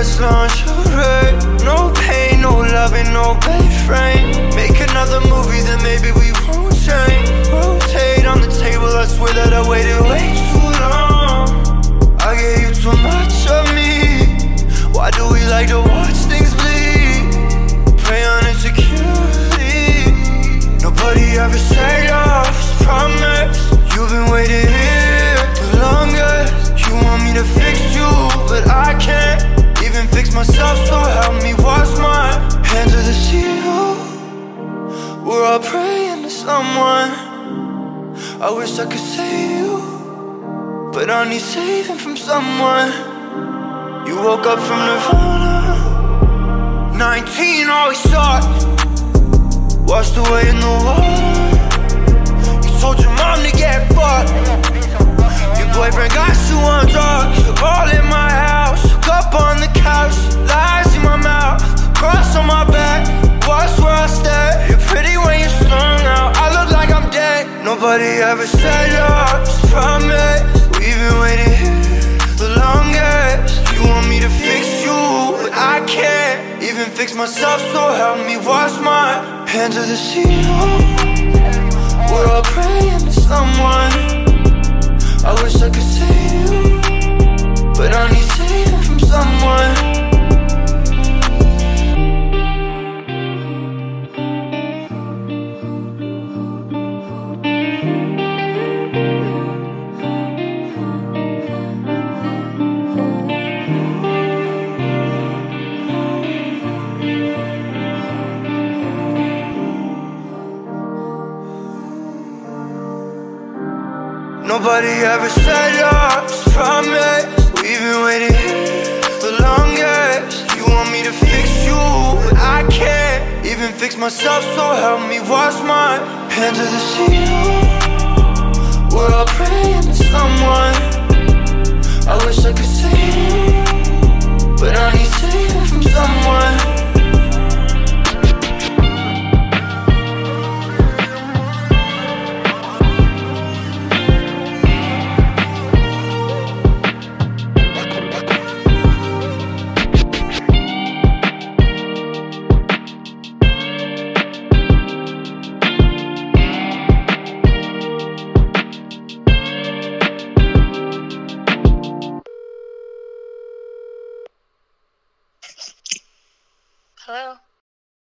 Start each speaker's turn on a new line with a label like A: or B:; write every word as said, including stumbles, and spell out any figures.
A: let's lingerie. No pain, no loving, no bed frame. Make another movie, then maybe we won't change. Rotate on the table, I swear that I waited way too long. I gave you too much of me. Why do we like to watch things bleed? Prey on insecurity. Nobody ever said off, promise. You've been waiting here the longest. You want me to fix you, but I can't even fix myself, so help me wash my hands of the sea. We're all praying to someone. I wish I could save you, but I need saving from someone. You woke up from Nirvana. Nineteen always sucked, washed away in the water. You told your mom to get fucked. Your boyfriend got you on drugs. All in my house, up on the couch, lies in my mouth, cross on my back. Watch where I stay. You're pretty when you're strung out. I look like I'm dead. Nobody ever said yours, promise. We've been waiting here the longest. You want me to fix you, but I can't even fix myself, so help me wash my hands of the sea. We're all praying to someone. I wish I could save you, but I need saving from someone. Nobody ever said yours, promise. We've been waiting here the longest. You want me to fix you, but I can't even fix myself, so help me wash my hands of the sea. We're all praying to someone. I wish I could save you, but I need saving from someone.
B: Hello?